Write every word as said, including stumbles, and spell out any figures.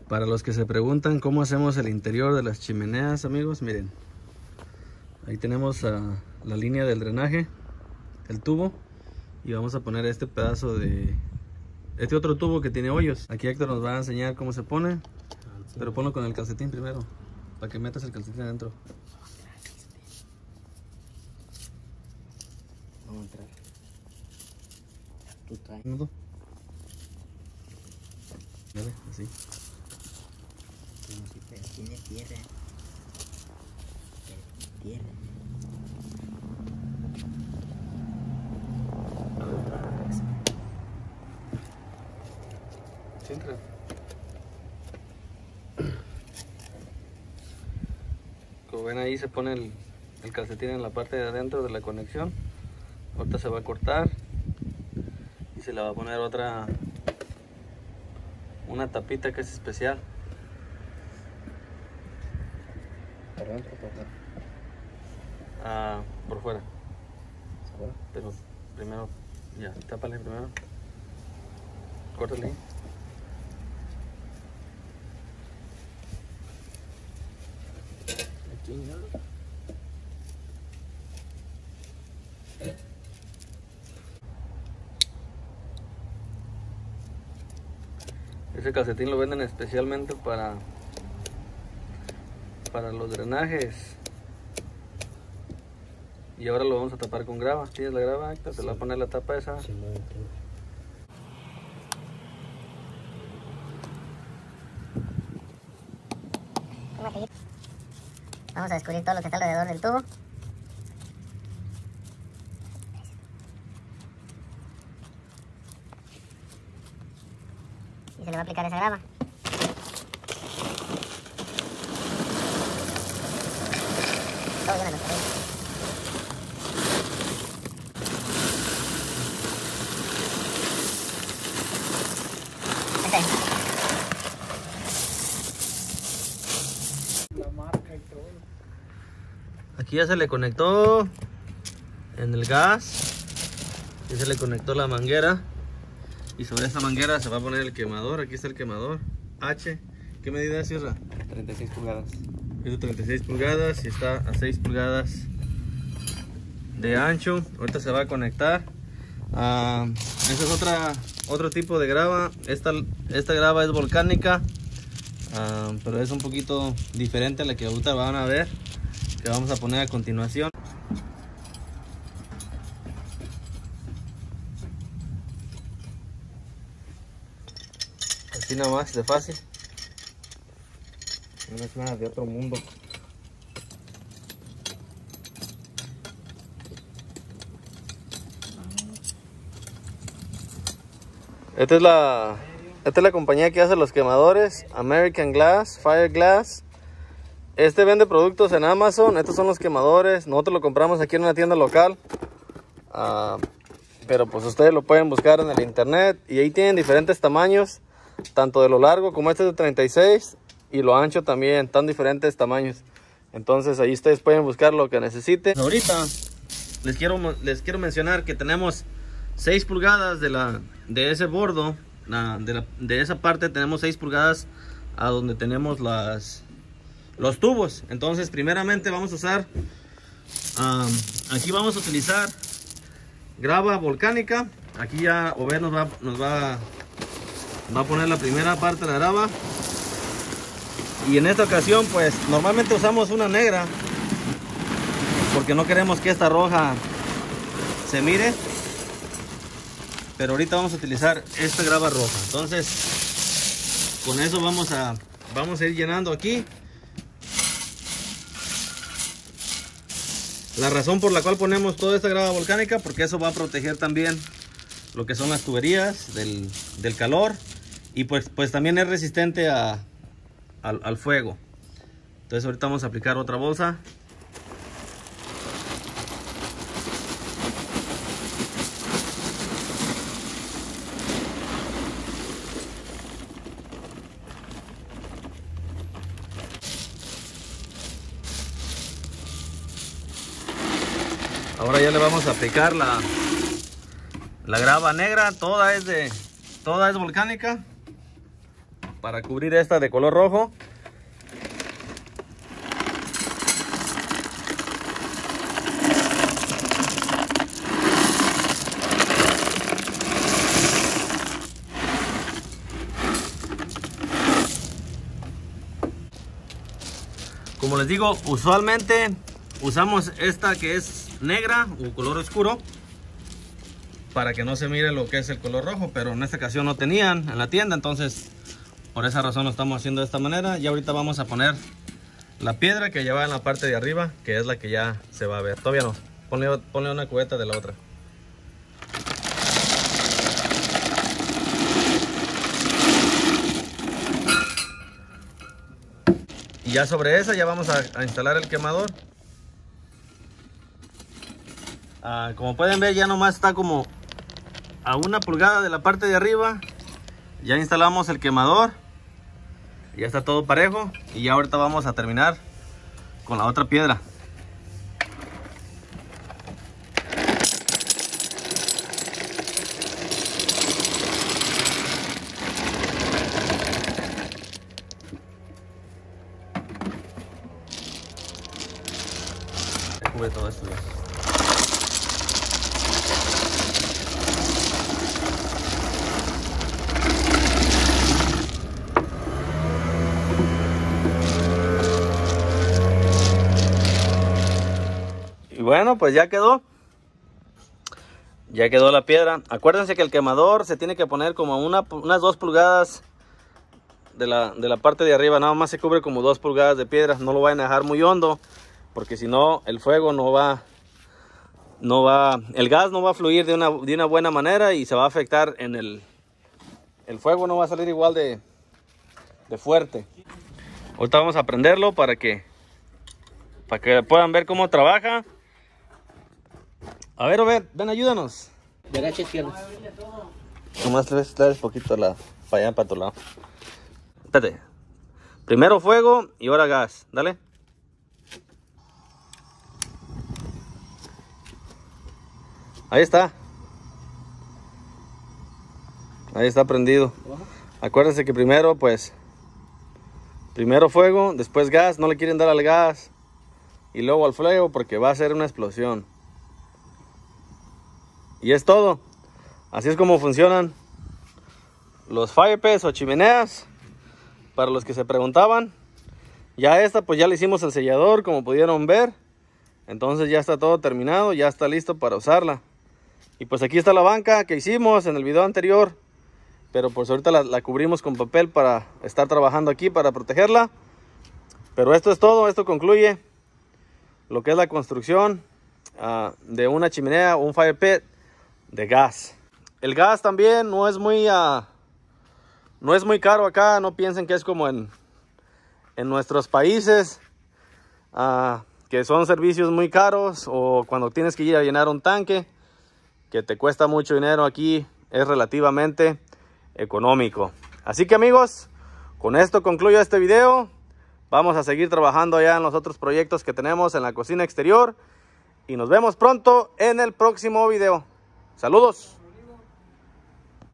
Para los que se preguntan cómo hacemos el interior de las chimeneas, amigos, miren. Ahí tenemos uh, la línea del drenaje, el tubo. Y vamos a poner este pedazo de... este otro tubo que tiene hoyos. Aquí Héctor nos va a enseñar cómo se pone. Pero ponlo con el calcetín primero, para que metas el calcetín adentro. Vamos a entrar. Tú traes. ¿No? Dale, así. Como si pero tiene tierra. Tierra. Sí, entra. Como ven, ahí se pone el, el calcetín en la parte de adentro de la conexión. Ahorita se va a cortar y se le va a poner otra, una tapita que es especial. ¿Por dentro o por fuera? Ah, por fuera. ¿Seguro? Pero primero, ya, tápale primero. Córtale ahí. Aquí, ¿no? Ese calcetín lo venden especialmente para para los drenajes. Y ahora lo vamos a tapar con grava. ¿Tienes la grava, Héctor? Se Sí. le va a poner la tapa esa. Sí, no entiendo. Vamos a descubrir todo lo que está alrededor del tubo. Y se le va a aplicar esa grava. Todo lleno de los cabellos. Este. La marca y todo. Aquí ya se le conectó en el gas. Ya se le conectó la manguera. Y sobre esta manguera se va a poner el quemador. Aquí está el quemador H. ¿Qué medida es, Sierra? treinta y seis pulgadas. Es de treinta y seis pulgadas y está a seis pulgadas de ancho. Ahorita se va a conectar. Ah, esta es otra, otro tipo de grava. Esta, esta grava es volcánica, ah, pero es un poquito diferente a la que ahorita van a ver, que vamos a poner a continuación. Así nada más, de fácil. No es nada de otro mundo. Esta es la, esta es la compañía que hace los quemadores, American Glass, Fire Glass. Este vende productos en Amazon. Estos son los quemadores. Nosotros lo compramos aquí en una tienda local. Uh, pero pues ustedes lo pueden buscar en el internet. Y ahí tienen diferentes tamaños, tanto de lo largo como este es de treinta y seis. Y lo ancho también, tan diferentes tamaños. Entonces ahí ustedes pueden buscar lo que necesiten. Ahorita les quiero, les quiero mencionar que tenemos seis pulgadas de, la, de ese bordo. La, de, la, de esa parte tenemos seis pulgadas a donde tenemos las, los tubos. Entonces primeramente vamos a usar, um, aquí vamos a utilizar grava volcánica. Aquí ya Obed nos va, nos va, va a poner la primera parte de la grava. Y en esta ocasión pues normalmente usamos una negra porque no queremos que esta roja se mire, pero ahorita vamos a utilizar esta grava roja. Entonces con eso vamos a vamos a ir llenando aquí. La razón por la cual ponemos toda esta grava volcánica, porque eso va a proteger también lo que son las tuberías del, del calor, y pues, pues también es resistente a Al, al fuego. Entonces ahorita vamos a aplicar otra bolsa. Ahora ya le vamos a aplicar la la grava negra. Toda es de toda es volcánica. para cubrir esta de color rojo. Como les digo, usualmente usamos esta que es negra o color oscuro para que no se mire lo que es el color rojo, pero en esta ocasión no tenían en la tienda, entonces por esa razón lo estamos haciendo de esta manera. Y ahorita vamos a poner la piedra que lleva en la parte de arriba, que es la que ya se va a ver. Todavía no, ponle, ponle una cubeta de la otra. Y ya sobre esa ya vamos a, a instalar el quemador. Ah, como pueden ver, ya nomás está como a una pulgada de la parte de arriba. Ya instalamos el quemador. Ya está todo parejo. Y ya ahorita vamos a terminar con la otra piedra. Cubre todo esto ya. Y bueno, pues ya quedó. Ya quedó la piedra. Acuérdense que el quemador se tiene que poner como una, unas dos pulgadas de la, de la parte de arriba. Nada más se cubre como dos pulgadas de piedra. No lo vayan a dejar muy hondo, porque si no el fuego no va, no va, el gas no va a fluir de una, de una buena manera y se va a afectar en el, el fuego no va a salir igual de, de fuerte. Ahorita vamos a prenderlo para que, para que puedan ver cómo trabaja. A ver, Obed, ven, ayúdanos. Derecha, izquierda. Nomás traes, traes poquito la, para allá, para tu lado. Espérate. Primero fuego y ahora gas. Dale. Ahí está. Ahí está prendido. Acuérdense que primero, pues, primero fuego, después gas. No le quieren dar al gas y luego al fuego porque va a ser una explosión. Y es todo. Así es como funcionan los fire pits o chimeneas. Para los que se preguntaban. Ya esta, pues ya le hicimos el sellador, como pudieron ver. Entonces ya está todo terminado, ya está listo para usarla. Y pues aquí está la banca que hicimos en el video anterior. Pero pues ahorita la, la cubrimos con papel para estar trabajando aquí, para protegerla. Pero esto es todo, esto concluye lo que es la construcción uh, de una chimenea o un fire pit de gas. El gas también no es muy uh, no es muy caro acá. No piensen que es como en, en nuestros países uh, que son servicios muy caros, o cuando tienes que ir a llenar un tanque que te cuesta mucho dinero. Aquí es relativamente económico. Así que amigos, con esto concluyo este video. Vamos a seguir trabajando allá en los otros proyectos que tenemos en la cocina exterior y nos vemos pronto en el próximo video. Saludos.